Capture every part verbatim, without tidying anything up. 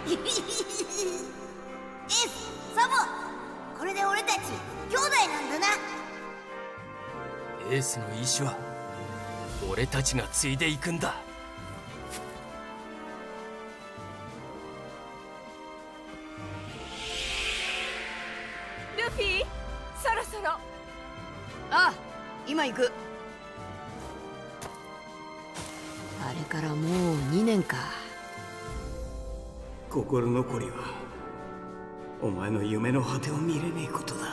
ス、サボ、これで俺たち兄弟なんだな。 エースの意志は俺たちが継いでいくんだ。 ルフィ、そろそろ。 ああ、今行く。あれからもうにねんか。 心残りはお前の夢の果てを見れねえことだ。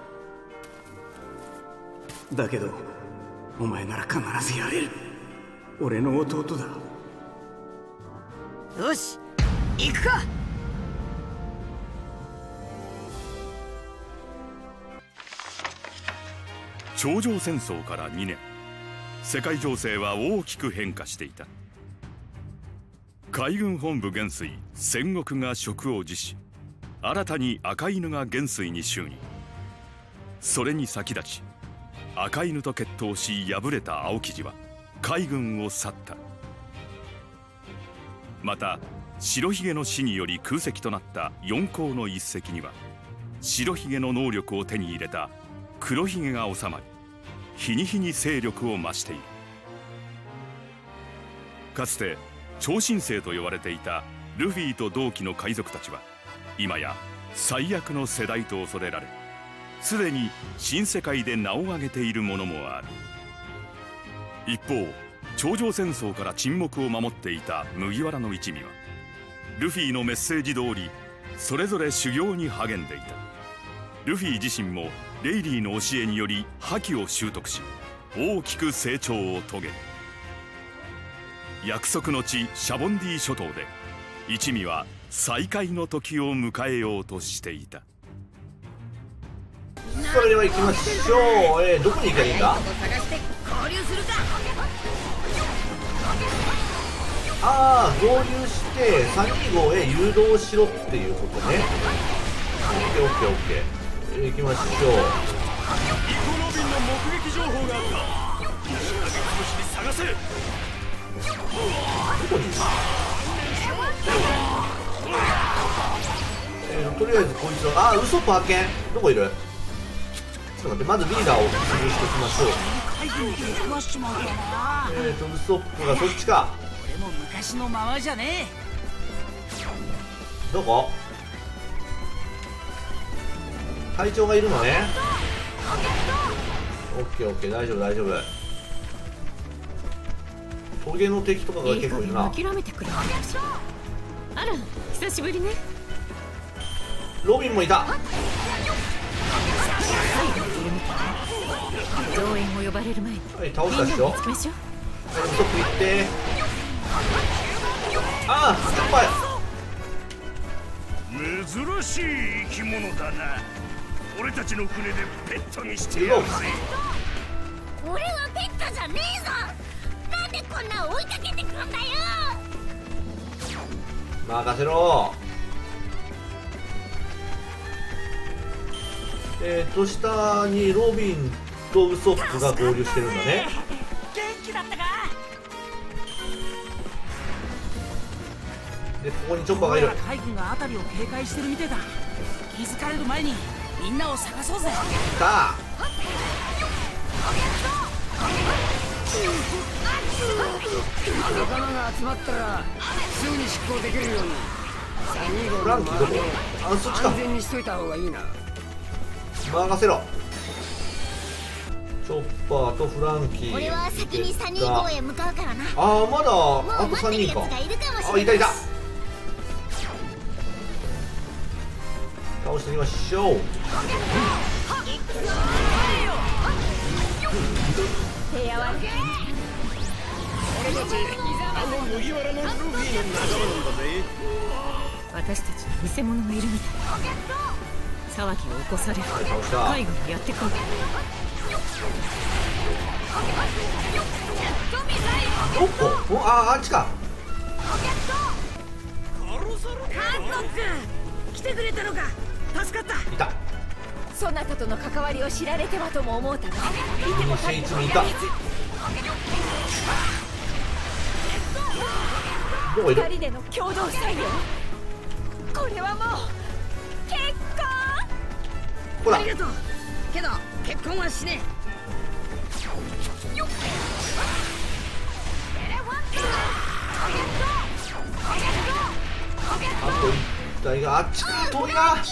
だけどお前なら必ずやれる。俺の弟だ。 よし、行くか。 頂上戦争からにねん、世界情勢は大きく変化していた。海軍本部元帥戦国が職を辞し、新たに赤犬が元帥に就任。それに先立ち赤犬と決闘し敗れた青生地は海軍を去った。また白ひげの死により空席となった四皇の一隻には白ひげの能力を手に入れた黒ひげが収まり、日に日に勢力を増している。かつて超新星と呼ばれていたルフィと同期の海賊たちは今や最悪の世代と恐れられ、すでに新世界で名を上げているものもある。一方、頂上戦争から沈黙を守っていた麦わらの一味はルフィのメッセージ通りそれぞれ修行に励んでいた。ルフィ自身もレイリーの教えにより覇気を習得し、大きく成長を遂げる。約束の地シャボンディ諸島で一味は再会の時を迎えようとしていた。 それでは行きましょう。えー、どこに行けばいいんだ。ああ、合流してさんにーごうへ誘導しろっていうことね。オッケーオッケーオッケー、えー、行きましょう。 イコノビンの目撃情報があった。仕掛け潰しに探せ。 どこにいる？えー、とりあえずこいつは、あー、ウソップ発見。どこいる？ちょっと待って、まずリーダーを潰しておきましょう。えーとウソップがそっちか。 俺も昔のままじゃねどこ？隊長がいるのね。オッケーオッケー、大丈夫大丈夫。トゲの敵とかが結構いるな。 諦めてくれ。あら、久しぶりね。 ロビンもいた。 増援を呼ばれる前に、 はい、倒したっしょ。はい、ウソップ行って。ああ、スッパイ。 珍しい生き物だな。俺たちの船でペットにしてやるぜ。 俺はペットじゃねえぞ。なんでこんな追いかけてくんだよ。 任せろ。えーと下にロビンとウソップが合流してるんだね。 元気だったか。 でここにチョッパーがいる。 海軍が辺りを警戒してるみてえだ。気づかれる前にみんなを探そうぜ。 さあ仲間が集まったらすぐに執行できるようにさんにーごうの周りを安全にしといた方がいいな。 任せろ。チョッパーとフランキー。 俺は先にさんにーごうへ向かうからな。 ああ、まだあとさんにんか。あ、いたいた。倒してみましょう。 俺たちあの麦わらのルフィの仲間なんだぜ。 私たちに偽物がいるみたい。騒ぎを起こされる。海軍がやってくる。 どこ？お、あ、あっちか。 韓国来てくれたのか。助かった。 いた。 そなたとの関わりを知られてはとも思うたが、いてもシェイツにいた。どこいる？ 二人での共同作業。 これはもう結婚。 ほらありがとうけど結婚はしねよっあと一体があっちから遠いな。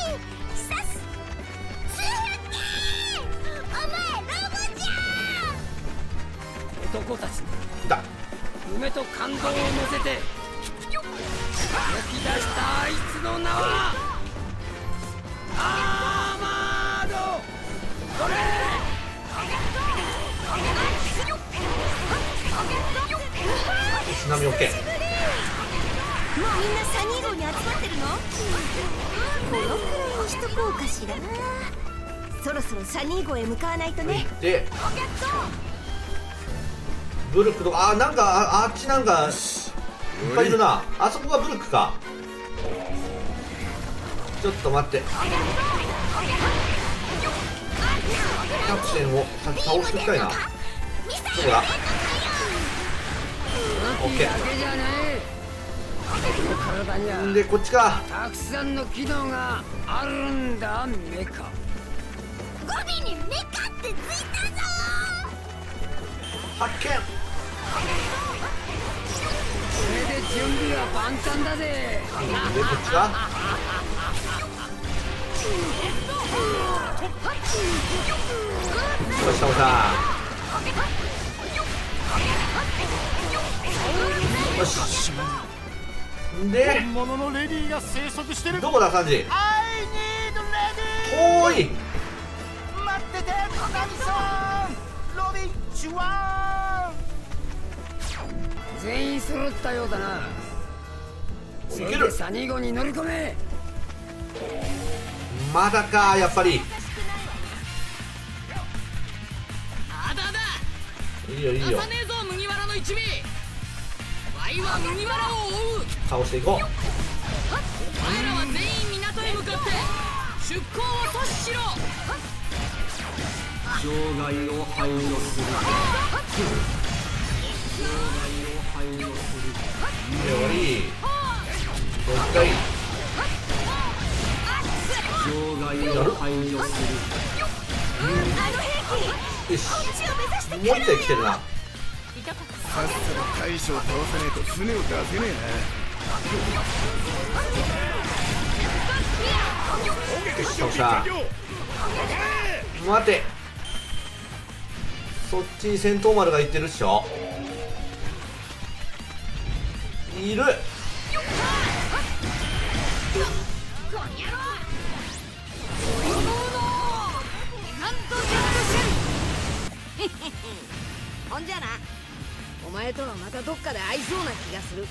男たちにいた。 夢と感動を乗せて動き出したあいつの名はアーマードドレ津波 OK。 もうみんなサニー号に集まってるの？このくらいにしとこうかしら。そろそろサニー号へ向かわないとね。 でブルックとか、あ、なんか あ, あっちなんかいっぱいいるな。あそこがブルックか。ちょっと待って、キャプテンを先倒しておきたいな。どこだ。オッケだけじゃない体にはー。でこっちか。 たくさんの機能があるんだメカ。 語尾にメカってついたぞ。 発見。 これで準備は万端だぜ。 でこっちか。よし倒した。よし。で本物のレディーが生息してる。 どこだサンジ。 I need ready。 遠い。 待っててコナミさん。ロビンシュワ全員揃ったようだな。それでサニー号に乗り込め。 まだかやっぱり。 あだだいいよいいよ。 出さねえぞ麦わらの一味。ワイは麦わらを追う。 倒していこう。 お前らは全員港へ向かって出港を阻止しろ。 障害を排除する。障害を排除する。 いいよ悪い。もう一回。 障害を排除する。 よし。もう一回来てるな。 さっさと大将を倒さねえと船を出せねえよし倒した。待て。そっちに戦闘丸が行ってるっしょ。いる。 ほんじゃな、お前とはまたどっかで会いそうな気がする。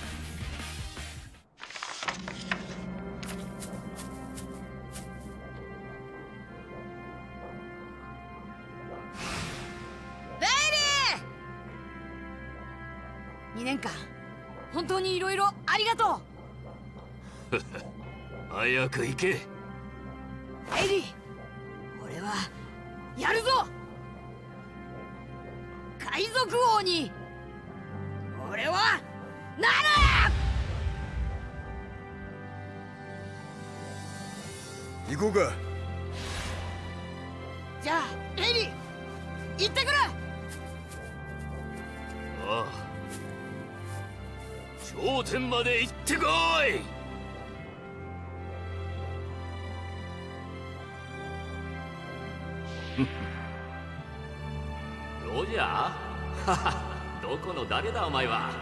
ベイリー、にねんかん本当にいろいろありがとう。 早く行け。 ベイリー、俺はやるぞ。海賊王に俺はなる。 行こうか。 じゃあベイリー行ってくる。 ああ、頂点まで行ってこい。 ロジャーどこの誰だお前は。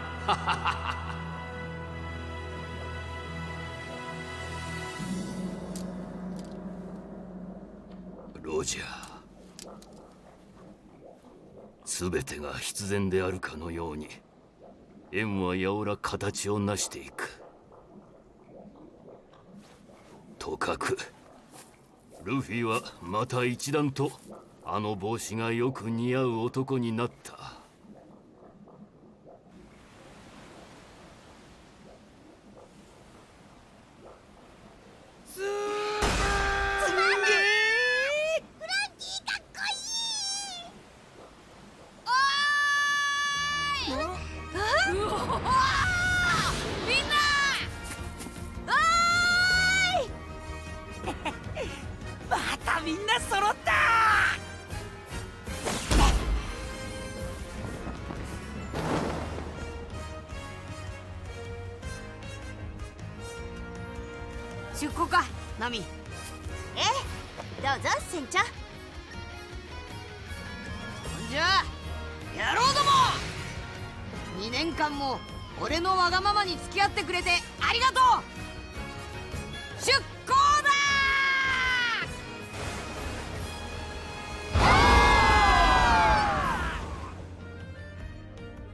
ロジャー、全てが必然であるかのように円はやおら形を成していく。とかくルフィはまた一段とあの帽子がよく似合う男になった。 すーげー。フランキーかっこいい。おーい。あ？みんな。おーい。 出航かナミ。 ええ、どうぞ船長。 じゃあ野郎ども、にねんかんも俺のわがままに付き合ってくれてありがとう。出